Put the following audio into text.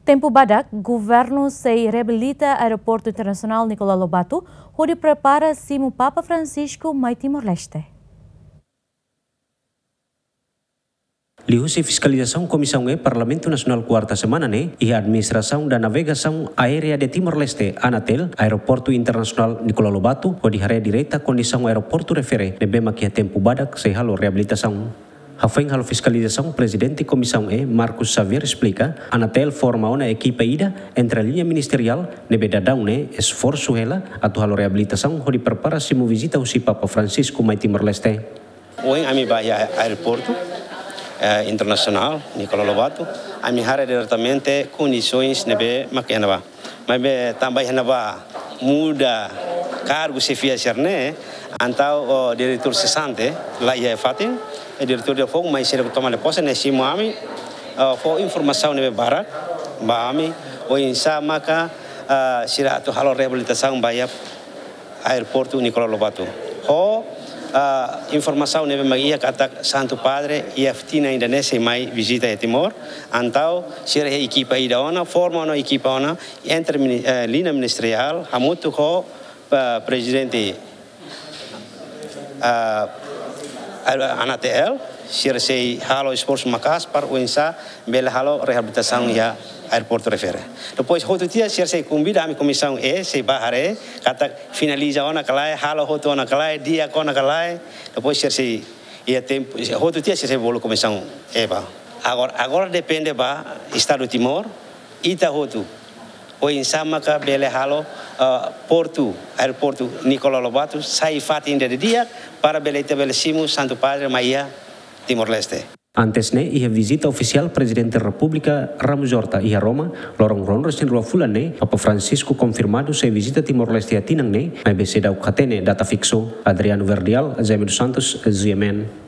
Tempo badak, governo se reabilita Aeroporto Internacional Nicolau Lobato, onde prepara-se o Papa Francisco mai Timor-Leste. Lihusi fiscalização Comissão Parlamento Nacional quarta semana e a Administração da Navegação Aérea de Timor-Leste, Anatel, Aeroporto Internacional Nicolau Lobato, onde haré direita condição aeroporto refere, nebema que a tempo badak se halo reabilitação. Hafeng halo fiscalização, presidente Comissão Marcos Xavier explica, Anatel forma uma equipe ida entre a linha ministerial, nebedadão esforço ela, atu halo reabilitação, onde prepara-se uma visita ao Papa Francisco mai Timor-Leste. Hoje a mi vai aeroporto internacional Nicolau Lobato, a mi hará diretamente condições nebe makianaba. Mas também hanaba muda cargo se fia cerne, antau o diretor cessante lá ia fatin, o diretor de fogo mas será tomar posse nesse moami, for informação nebe barat, baami, o insa maka será tu halo reabilitação bahia aeroporto Nicolau Lobato. Informação nebe magia kata Santo Padre e a fitina ainda nesse mai visita a Timor, então será a equipa ida ona forma uma equipa ona entre linha ministerial hamutu ko presidente Anatel será se halo esforço macas para o insa bela halo reabilitação ya aeroporto refere. Depois outro dia se convida a minha comissão se bahare kata finaliza ona kalai halo hoto ona kalai dia kona kalai depois se ia tempo outro dia se bolo comissão ba agora depende ba estado Timor ita hoto o insama ka bele halo porto aeroporto Nicolau Lobato sai fati de dia para bele estabelecimo Santo Padre Maia Timor-Leste. Antes ia visita oficial Presidente da República Ramos Horta e a Roma, lorong ron resin rua fulan Papa Francisco confirmado se visita Timor-Leste a tinang mas bese da ukatene data fixo. Adriano Verdial, Jaime dos Santos, Ziemen.